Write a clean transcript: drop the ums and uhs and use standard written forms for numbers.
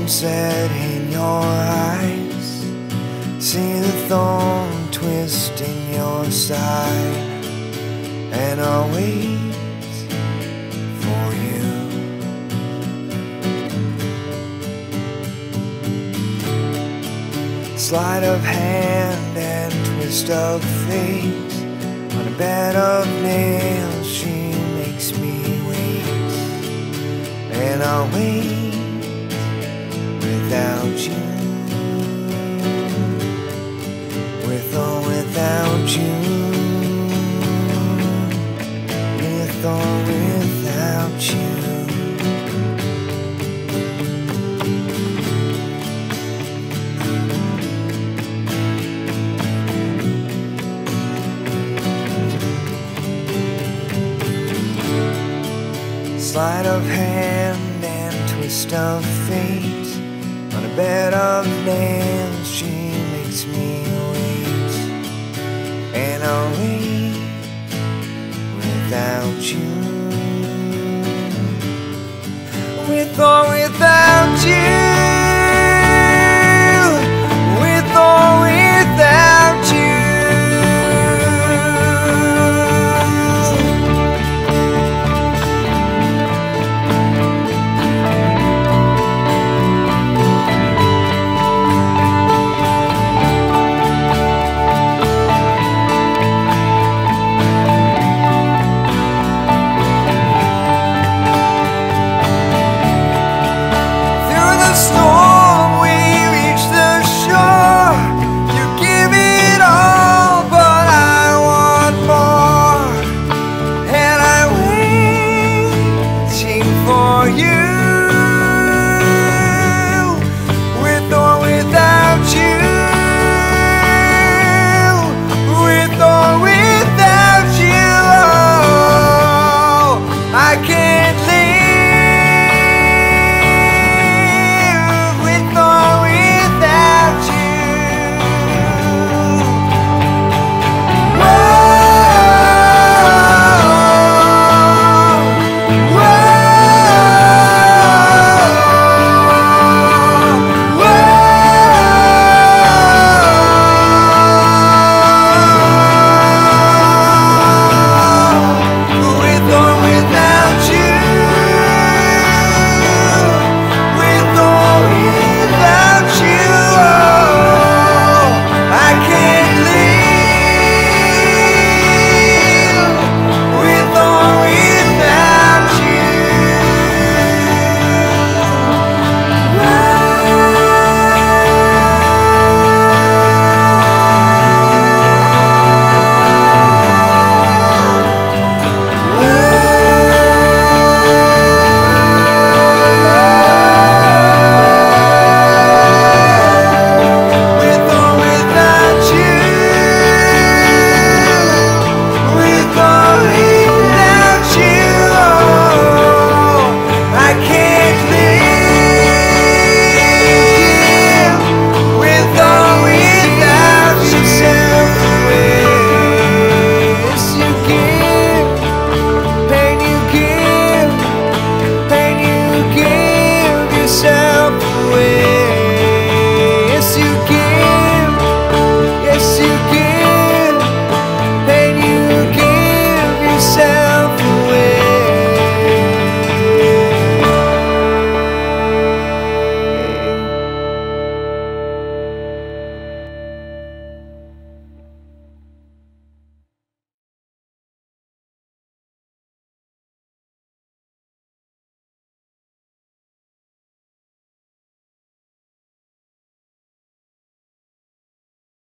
sunset in your eyes, see the thorn twist in your side, and I'll wait for you. Sleight of hand and twist of fate, on a bed of nails she makes me wait, and I'll wait without you, with or without you, with or without you. Sleight of hand and twist of fate, on a bed of nails she makes me wait, and I'll wait without you.